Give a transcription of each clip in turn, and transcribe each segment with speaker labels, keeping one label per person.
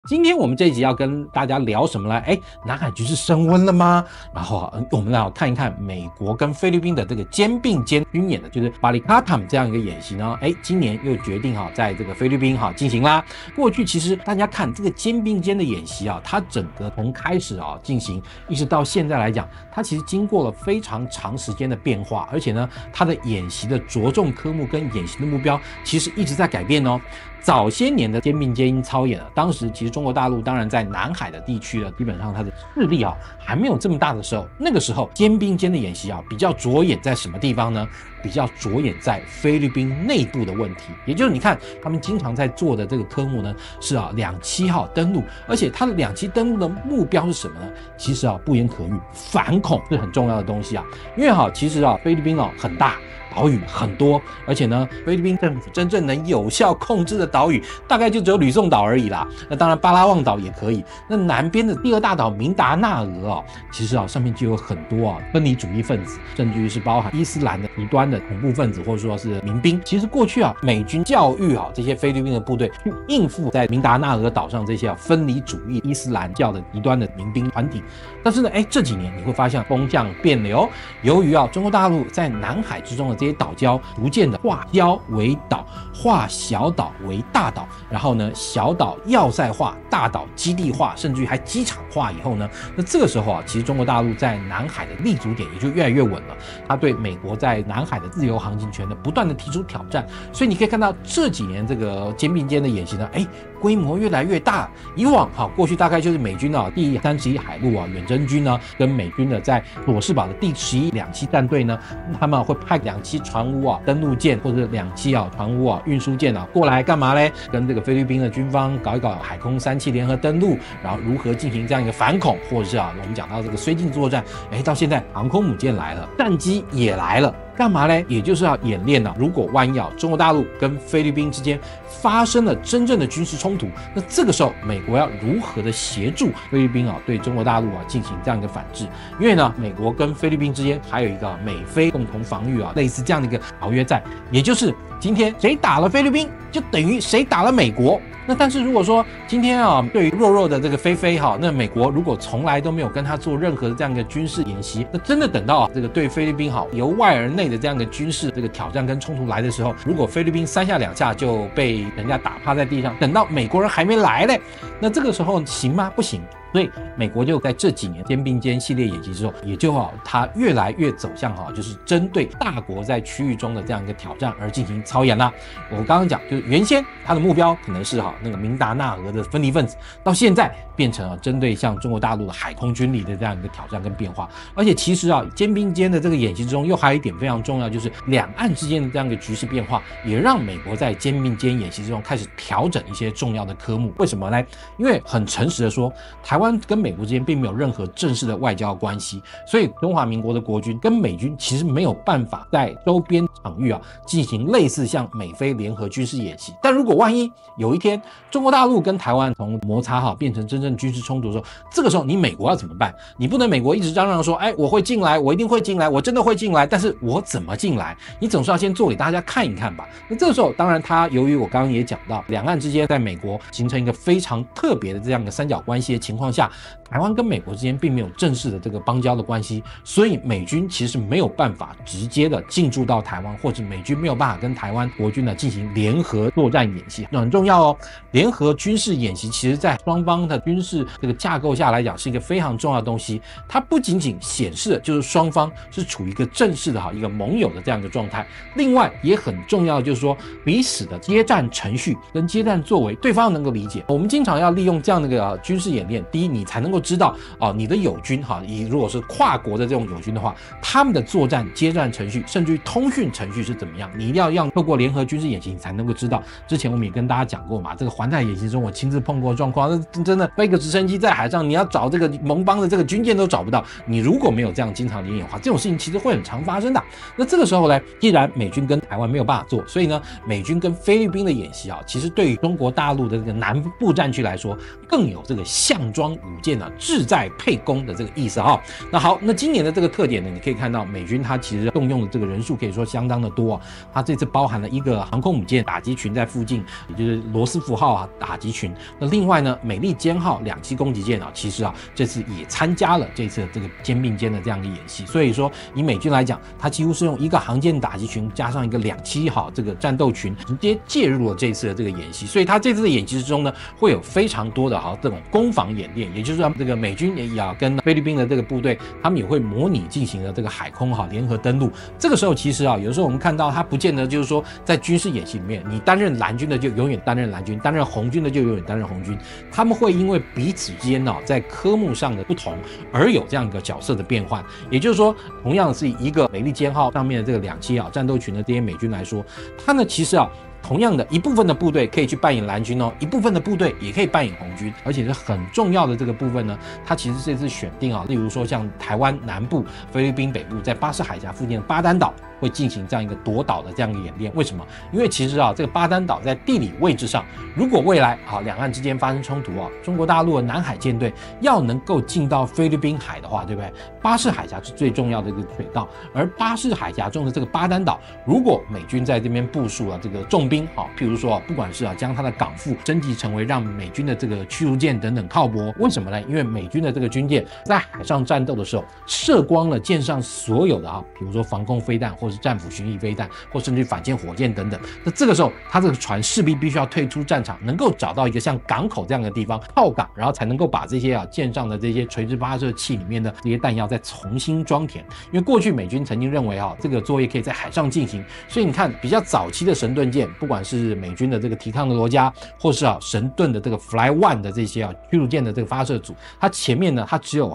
Speaker 1: 今天我们这一集要跟大家聊什么呢？南海局势升温了吗？然后我们来看一看美国跟菲律宾的这个肩并肩军演的，就是巴里卡塔姆这样一个演习呢。今年又决定在这个菲律宾进行啦。过去其实大家看这个肩并肩的演习它整个从开始进行，一直到现在来讲，它其实经过了非常长时间的变化，而且呢，它的演习的着重科目跟演习的目标其实一直在改变哦。早些年的肩并肩操演当时其实中国大陆当然在南海的地区基本上它的势力还没有这么大的时候，那个时候肩并肩的演习比较着眼在什么地方呢？比较着眼在菲律宾内部的问题，也就是你看他们经常在做的这个科目呢是两栖登陆，而且它的两栖登陆的目标是什么呢？其实不言可喻，反恐是很重要的东西因为其实菲律宾很大。岛屿很多，而且呢，菲律宾政府真正能有效控制的岛屿大概就只有吕宋岛而已啦。那当然巴拉望岛也可以。那南边的第二大岛明达纳俄其实上面就有很多分离主义分子，甚至于是包含伊斯兰的极端的恐怖分子，或者说是民兵。其实过去美军教育这些菲律宾的部队去应付在明达纳俄岛上这些分离主义伊斯兰教的极端的民兵团体。但是呢，这几年你会发现风向变流，由于中国大陆在南海之中的这些岛礁逐渐的化礁为岛，化小岛为大岛，然后呢，小岛要塞化，大岛基地化，甚至于还机场化以后呢，那这个时候其实中国大陆在南海的立足点也就越来越稳了。它对美国在南海的自由航行权的不断的提出挑战，所以你可以看到这几年这个肩并肩的演习呢，规模越来越大。以往过去大概就是美军第31海陆远征军呢，跟美军的在佐世保的第11两栖战队呢，他们会派两栖船坞登陆舰或者两栖船坞运输舰过来干嘛嘞？跟这个菲律宾的军方搞一搞海空3栖联合登陆，然后如何进行这样一个反恐，或者是我们讲到这个绥靖作战，到现在航空母舰来了，战机也来了。干嘛呢？也就是要演练如果万一中国大陆跟菲律宾之间发生了真正的军事冲突，那这个时候美国要如何的协助菲律宾对中国大陆进行这样一个反制？因为呢，美国跟菲律宾之间还有一个美菲共同防御类似这样的一个条约在，也就是今天谁打了菲律宾，就等于谁打了美国。那但是如果说今天对于弱弱的这个菲菲那美国如果从来都没有跟他做任何的这样一个军事演习，那真的等到这个对菲律宾由外而内的这样一个军事这个挑战跟冲突来的时候，如果菲律宾3下2下就被人家打趴在地上，等到美国人还没来嘞，那这个时候行吗？不行。所以美国就在这几年肩并肩系列演习之后，也就它越来越走向就是针对大国在区域中的这样一个挑战而进行操演啦。我刚刚讲就是原先它的目标可能是那个明达纳俄的分离分子，到现在变成针对像中国大陆的海空军力的这样一个挑战跟变化。而且其实肩并肩的这个演习之中，又还有一点非常重要，就是两岸之间的这样一个局势变化，也让美国在肩并肩演习之中开始调整一些重要的科目。为什么呢？因为很诚实的说，台湾跟美国之间并没有任何正式的外交关系，所以中华民国的国军跟美军其实没有办法在周边场域进行类似像美菲联合军事演习。但如果万一有一天中国大陆跟台湾从摩擦变成真正军事冲突的时候，这个时候你美国要怎么办？你不能美国一直嚷嚷说我会进来，我一定会进来，我真的会进来，但是我怎么进来？你总是要先做给大家看一看吧。那这个时候当然它由于我刚刚也讲到，两岸之间在美国形成一个非常特别的这样一个三角关系的情况下，台湾跟美国之间并没有正式的这个邦交的关系，所以美军其实没有办法直接的进驻到台湾，或者美军没有办法跟台湾国军进行联合作战演习。那很重要哦，联合军事演习其实在双方的军事这个架构下来讲是一个非常重要的东西。它不仅仅显示的就是双方是处于一个正式的一个盟友的这样一个状态，另外也很重要的就是说彼此的接战程序跟接战作为对方能够理解。我们经常要利用这样的一个军事演练，第一你才能够知道你的友军如果是跨国的这种友军的话，他们的作战接战程序甚至于通讯程序是怎么样，你一定要让透过联合军事演习你才能够知道。之前我们也跟大家讲过嘛，这个环太演习中我亲自碰过的状况，真的飞个直升机在海上，你要找这个盟邦的这个军舰都找不到。你如果没有这样经常联演的话，这种事情其实会很常发生的。那这个时候呢，既然美军跟台湾没有办法做，所以呢，美军跟菲律宾的演习其实对于中国大陆的这个南部战区来说，更有这个项庄方舞剑呢志在沛公的这个意思哈。那好，那今年的这个特点呢，你可以看到美军它其实动用的这个人数可以说相当的多啊。它这次包含了一个航空母舰打击群在附近，也就是罗斯福号打击群。那另外呢，美利坚号2栖攻击舰其实这次也参加了这次这个肩并肩的这样一个演习。所以说，以美军来讲，它几乎是用一个航舰打击群加上一个2栖号这个战斗群，直接介入了这次的这个演习。所以它这次的演习之中呢，会有非常多的这种攻防演练，也就是说，这个美军也跟菲律宾的这个部队，他们也会模拟进行了这个海空联合登陆。这个时候其实有的时候我们看到它不见得就是说在军事演习里面，你担任蓝军的就永远担任蓝军，担任红军的就永远担任红军。他们会因为彼此之间在科目上的不同而有这样一个角色的变换。也就是说，同样是一个美利坚号上面的这个2栖战斗群的这些美军来说，它呢其实同样的一部分的部队可以去扮演蓝军一部分的部队也可以扮演红军，而且是很重要的这个部分呢，它其实这次选定例如说像台湾南部、菲律宾北部，在巴士海峡附近的巴丹岛会进行这样一个夺岛的这样一个演练。为什么？因为其实这个巴丹岛在地理位置上，如果未来两岸之间发生冲突中国大陆的南海舰队要能够进到菲律宾海的话，对不对？巴士海峡是最重要的一个水道，而巴士海峡中的这个巴丹岛，如果美军在这边部署这个重兵譬如说不管是将它的港副升级成为让美军的这个驱逐舰等等靠泊，为什么呢？因为美军的这个军舰在海上战斗的时候，射光了舰上所有的比如说防空飞弹，或是战斧巡弋飞弹，或甚至反舰火箭等等。那这个时候，它这个船势必须要退出战场，能够找到一个像港口这样的地方靠港，然后才能够把这些舰上的这些垂直发射器里面的这些弹药再重新装填。因为过去美军曾经认为这个作业可以在海上进行，所以你看比较早期的神盾舰，不管是美军的这个提康德罗加，或是神盾的这个 Fly One 的这些驱逐舰的这个发射组，它前面呢它只有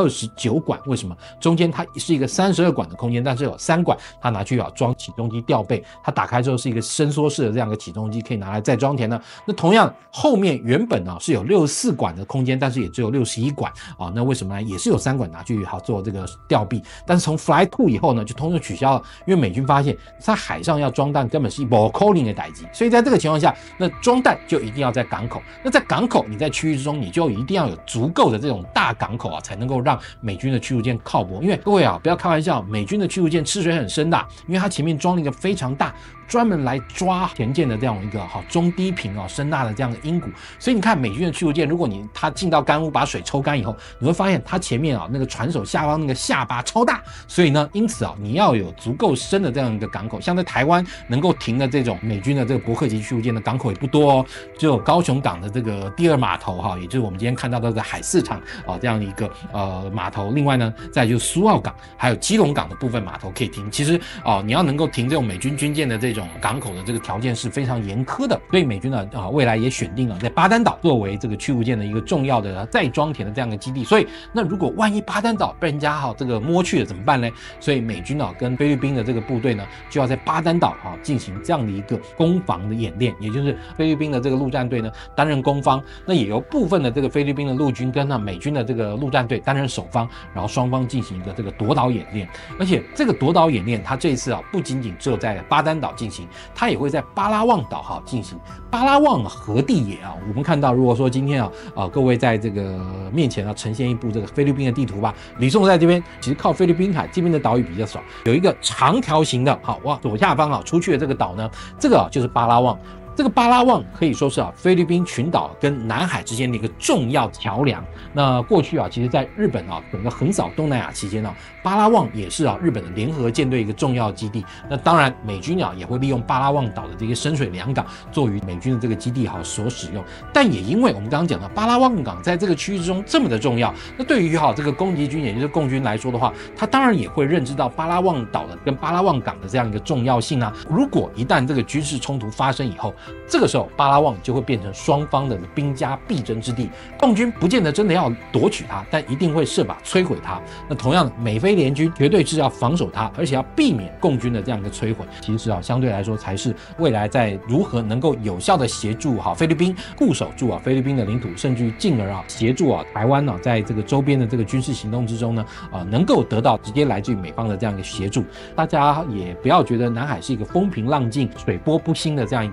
Speaker 1: 29管，为什么？中间它是一个32管的空间，但是有3管它拿去装起重机吊背，它打开之后是一个伸缩式的这样一个起重机，可以拿来再装填呢。那同样后面原本是有64管的空间，但是也只有61管那为什么呢？也是有3管拿去做这个吊臂，但是从 Fly 2以后呢，就通通取消了，因为美军发现在海上要装弹根本是不可能的代志，所以在这个情况下，那装弹就一定要在港口。那在港口，你在区域之中，你就一定要有足够的这种大港口才能够让美军的驱逐舰靠泊。因为各位不要开玩笑，美军的驱逐舰吃水很深的，因为它前面装了一个非常大，专门来抓前舰的这样一个中低频声呐的这样的音鼓。所以你看美军的驱逐舰，如果它进到干屋把水抽干以后，你会发现它前面那个船首下方那个下巴超大，所以呢，因此你要有足够深的这样一个港口。像在台湾能够停的这种美军的这个伯克级驱逐舰的港口也不多只有高雄港的这个第2码头也就是我们今天看到的海事场这样的一个码头。另外呢，再就是苏澳港还有基隆港的部分码头可以停。其实你要能够停这种美军军舰的这种港口的这个条件是非常严苛的，所以美军呢未来也选定了在巴丹岛作为这个驱逐舰的一个重要的再装填的这样的基地。所以那如果万一巴丹岛被人家这个摸去了怎么办呢？所以美军跟菲律宾的这个部队呢，就要在巴丹岛进行这样的一个攻防的演练，也就是菲律宾的这个陆战队呢担任攻方，那也由部分的这个菲律宾的陆军跟美军的这个陆战队担任守方，然后双方进行一个这个夺岛演练。而且这个夺岛演练，它这一次不仅仅只有在巴丹岛进行，它也会在巴拉望岛进行。巴拉望核地野我们看到，如果说今天各位在这个面前呈现一部这个菲律宾的地图吧，吕宋在这边其实靠菲律宾海这边的岛屿比较少，有一个长条形的往左下方出去的这个岛呢，这个就是巴拉望。这个巴拉望可以说是菲律宾群岛跟南海之间的一个重要桥梁。那过去其实在日本整个横扫东南亚期间巴拉望也是日本的联合舰队一个重要基地。那当然美军也会利用巴拉望岛的这些深水良港作为美军的这个基地所使用。但也因为我们刚刚讲到巴拉望港在这个区域之中这么的重要，那对于这个攻击军也就是共军来说的话，他当然也会认知到巴拉望岛的跟巴拉望港的这样一个重要性如果一旦这个军事冲突发生以后，这个时候巴拉望就会变成双方的兵家必争之地。共军不见得真的要夺取它，但一定会设法摧毁它。那同样的，美菲联军绝对是要防守它，而且要避免共军的这样一个摧毁。其实相对来说才是未来在如何能够有效的协助菲律宾固守住菲律宾的领土，甚至于进而协助台湾在这个周边的这个军事行动之中呢能够得到直接来自于美方的这样一个协助。大家也不要觉得南海是一个风平浪静、水波不兴的这样一个感觉。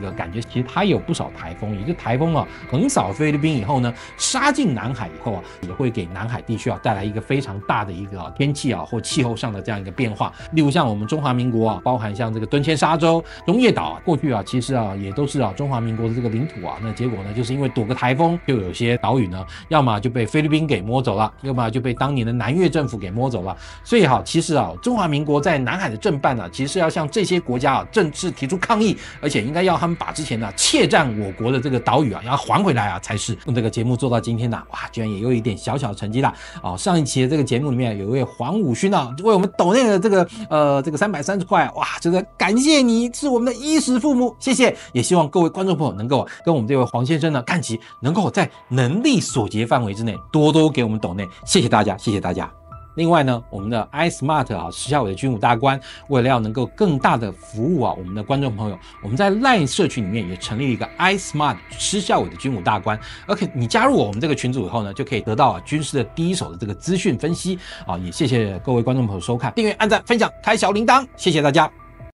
Speaker 1: 其实它也有不少台风，也就台风啊横扫菲律宾以后呢，杀进南海以后啊，也会给南海地区啊带来一个非常大的一个天气啊或气候上的这样一个变化。例如像我们中华民国啊，包含像这个敦谦沙洲、中业岛啊，过去啊其实啊也都是啊中华民国的这个领土啊，那结果呢就是因为躲个台风，就有些岛屿呢，要么就被菲律宾给摸走了，要么就被当年的南越政府给摸走了。所以哈，其实啊，中华民国在南海的政办啊，其实是要向这些国家啊正式提出抗议，而且应该要他们把之前呢窃占我国的这个岛屿啊，要还回来啊才是。用这个节目做到今天呢，哇，居然也有一点小小成绩啦！哦，上一期的这个节目里面有一位黄武勋啊，为我们抖内的这个330块，哇，真的感谢你是我们的衣食父母，谢谢！也希望各位观众朋友能够跟我们这位黄先生呢看齐，能够在能力所及范围之内多多给我们抖内，谢谢大家，谢谢大家。另外呢，我们的 iSmart 啊，施孝瑋的军武大官，为了要能够更大的服务啊我们的观众朋友，我们在 LINE 社群里面也成立了一个 iSmart 施孝瑋的军武大官，而且你加入我们这个群组以后呢，就可以得到军事的第一手的这个资讯分析啊，也谢谢各位观众朋友收看，订阅、按赞、分享、开小铃铛，谢谢大家。